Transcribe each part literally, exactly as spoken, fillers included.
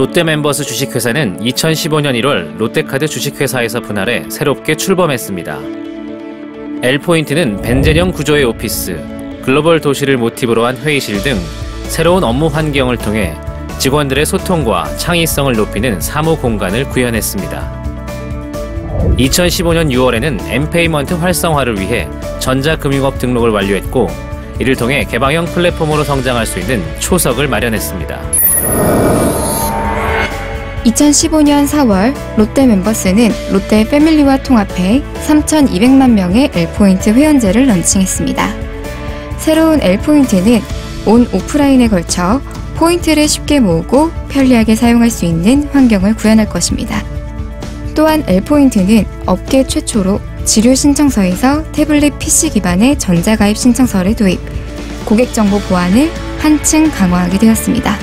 롯데멤버스 주식회사는 이천십오 년 일월 롯데카드 주식회사에서 분할해 새롭게 출범했습니다. L포인트는 벤젤형 구조의 오피스, 글로벌 도시를 모티브로 한 회의실 등 새로운 업무 환경을 통해 직원들의 소통과 창의성을 높이는 사무 공간을 구현했습니다. 이천십오 년 유월에는 엠페이먼트 활성화를 위해 전자금융업 등록을 완료했고, 이를 통해 개방형 플랫폼으로 성장할 수 있는 초석을 마련했습니다. 이천십오 년 사월 롯데멤버스는 롯데 패밀리와 통합해 삼천이백만 명의 L포인트 회원제를 런칭했습니다. 새로운 L포인트는 온 오프라인에 걸쳐 포인트를 쉽게 모으고 편리하게 사용할 수 있는 환경을 구현할 것입니다. 또한 L포인트는 업계 최초로 지류 신청서에서 태블릿 피씨 기반의 전자가입 신청서를 도입, 고객정보 보안을 한층 강화하게 되었습니다.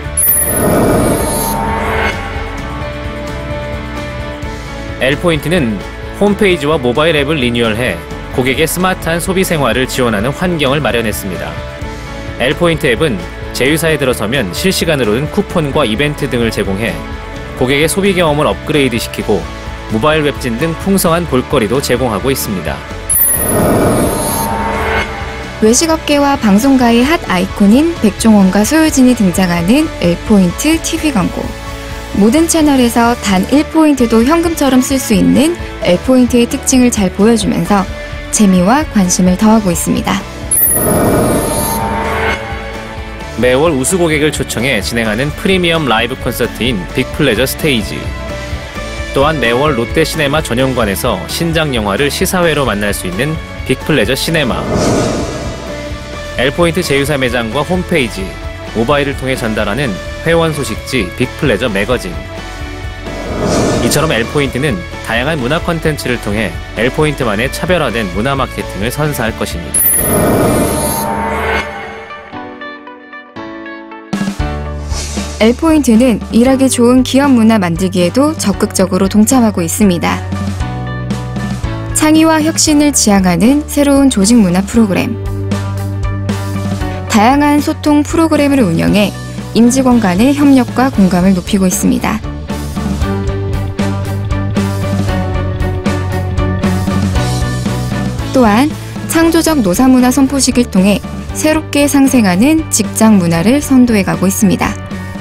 L포인트는 홈페이지와 모바일 앱을 리뉴얼해 고객의 스마트한 소비 생활을 지원하는 환경을 마련했습니다. L포인트 앱은 제휴사에 들어서면 실시간으로는 쿠폰과 이벤트 등을 제공해 고객의 소비 경험을 업그레이드시키고 모바일 웹진 등 풍성한 볼거리도 제공하고 있습니다. 외식업계와 방송가의 핫 아이콘인 백종원과 소유진이 등장하는 L포인트 티비 광고. 모든 채널에서 단 일 포인트도 현금처럼 쓸 수 있는 L포인트의 특징을 잘 보여주면서 재미와 관심을 더하고 있습니다. 매월 우수 고객을 초청해 진행하는 프리미엄 라이브 콘서트인 빅플레저 스테이지. 또한 매월 롯데시네마 전용관에서 신작 영화를 시사회로 만날 수 있는 빅플레저 시네마. L포인트 제휴사 매장과 홈페이지, 모바일을 통해 전달하는 회원 소식지 빅플레저 매거진. 이처럼 L포인트는 다양한 문화 콘텐츠를 통해 L포인트만의 차별화된 문화 마케팅을 선사할 것입니다. L포인트는 일하기 좋은 기업 문화 만들기에도 적극적으로 동참하고 있습니다. 창의와 혁신을 지향하는 새로운 조직 문화 프로그램, 다양한 소통 프로그램을 운영해 임직원 간의 협력과 공감을 높이고 있습니다. 또한 창조적 노사문화 선포식을 통해 새롭게 상생하는 직장 문화를 선도해가고 있습니다.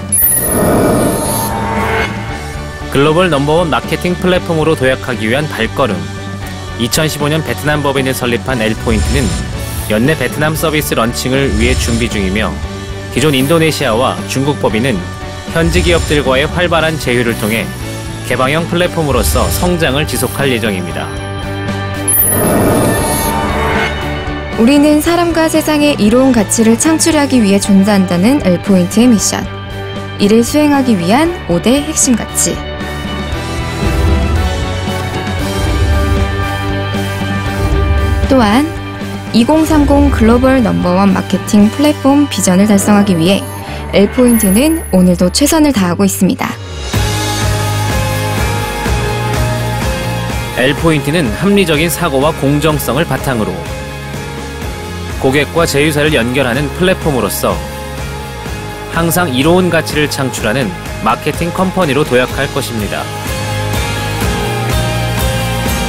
글로벌 넘버원 마케팅 플랫폼으로 도약하기 위한 발걸음. 이천십오 년 베트남 법인을 설립한 L포인트는 연내 베트남 서비스 런칭을 위해 준비 중이며, 기존 인도네시아와 중국 법인은 현지 기업들과의 활발한 제휴를 통해 개방형 플랫폼으로서 성장을 지속할 예정입니다. 우리는 사람과 세상에 이로운 가치를 창출하기 위해 존재한다는 L포인트의 미션. 이를 수행하기 위한 오 대 핵심 가치. 또한 이천삼십 글로벌 넘버원 마케팅 플랫폼 비전을 달성하기 위해 L포인트는 오늘도 최선을 다하고 있습니다. L포인트는 합리적인 사고와 공정성을 바탕으로 고객과 제휴사를 연결하는 플랫폼으로서 항상 이로운 가치를 창출하는 마케팅 컴퍼니로 도약할 것입니다.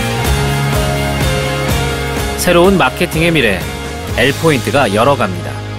새로운 마케팅의 미래, L포인트가 열어갑니다.